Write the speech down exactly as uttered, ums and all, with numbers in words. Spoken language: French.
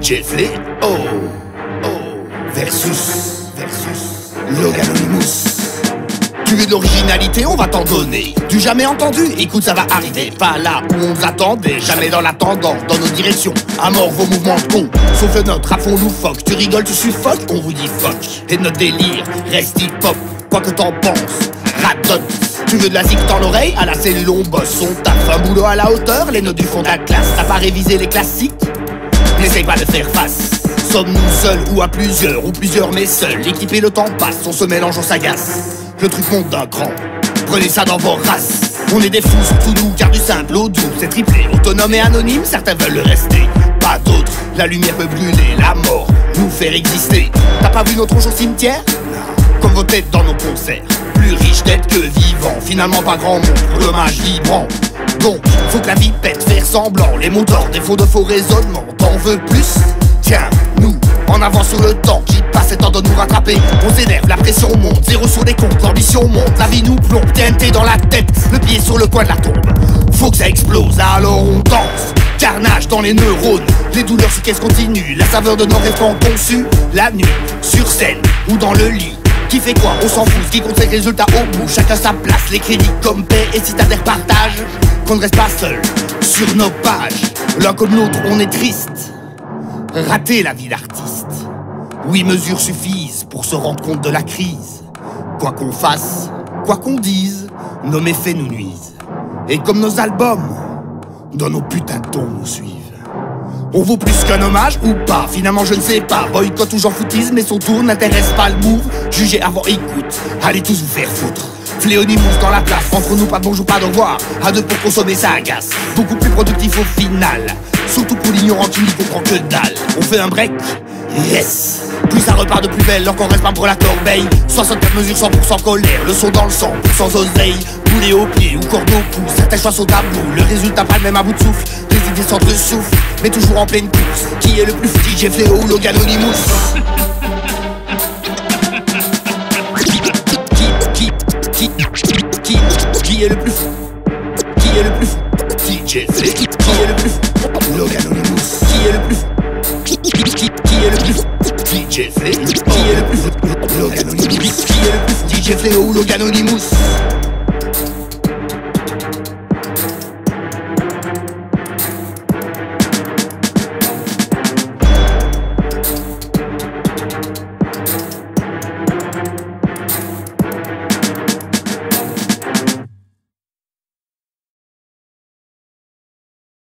D J Flé, oh, oh, versus, versus, Loganonymous. Tu veux de l'originalité, on va t'en donner. Du jamais entendu, écoute ça va arriver. Pas là où on nous attendait, jamais dans la tendance, dans nos directions. À mort vos mouvements de con, sauf le nôtre, à fond loufoque. Tu rigoles, tu suffoques, on vous dit fuck. Et notre délire reste hip-hop, quoi que t'en penses, radonne. Tu veux de la zik dans l'oreille, à la cellule on bosse. On tape un boulot à la hauteur, les notes du fond de la classe. T'as pas révisé les classiques? N'essaye pas de faire face. Sommes-nous seuls ou à plusieurs, ou plusieurs mais seuls. L'équipe et le temps passe, on se mélange, on s'agace. Le truc monte d'un cran, prenez ça dans vos races. On est des fous, surtout nous, car du simple au doux c'est triplé, autonome et anonyme, certains veulent le rester. Pas d'autres, la lumière peut brûler, la mort nous faire exister. T'as pas vu notre tronche au cimetière? Comme vos têtes dans nos concerts. Plus riche d'être que vivant, finalement pas grand monde, dommage vibrant. Donc, faut que la vie pète, faire semblant. Les moteurs, défaut de faux raisonnements. T'en veux plus? Tiens, nous, en avant sur le temps qui passe, c'est temps de nous rattraper. On s'énerve, la pression monte, zéro sur les comptes, l'ambition monte, la vie nous plombe, T N T dans la tête, le pied sur le coin de la tombe. Faut que ça explose, alors on danse. Carnage dans les neurones, les douleurs se caissent continuent. La saveur de nos rêves conçus, la nuit, sur scène ou dans le lit. Qui fait quoi? On s'en fout, ce qui compte c'est le résultat au bout. Chacun sa place, les crédits comme paix et citadins partage. Qu'on ne reste pas seul sur nos pages. L'un comme l'autre, on est triste. Rater la vie d'artiste. Oui, mesures suffisent pour se rendre compte de la crise. Quoi qu'on fasse, quoi qu'on dise, nos méfaits nous nuisent. Et comme nos albums, dans nos putains de tons nous suivent. On vaut plus qu'un hommage ou pas? Finalement je ne sais pas. Boycott ou j'en foutise, mais son tour n'intéresse pas le move. Jugez avant écoute, allez tous vous faire foutre. Fléonymous dans la place, entre nous pas de bonjour, pas de revoir. À deux pour consommer ça agace, beaucoup plus productif au final. Surtout pour l'ignorant qui n'y comprend que dalle. On fait un break, yes. Plus ça repart de plus belle, alors qu'on reste pas pour la corbeille. soixante-quatre mesures, cent pour cent colère, le son dans le sang, sans oseille. Boulet au pied ou corde au cou, certains choix sont tabous. Le résultat pas le même à bout de souffle, les idées s'entresoufflent, mais toujours en pleine course. Qui est le plus fou? D J Flé ou Loganonymous? Qui, qui, qui, qui, qui est le plus fou? Qui est le plus fou? D J Flé. Qui est le plus fou? Loganonymous. Qui est le plus fou? Qui, qui, qui, qui est le plus fou? D J Flé. Qui est le plus fou? Loganonymous. Qui est le plus fou? D J Flé ou Loganonymous?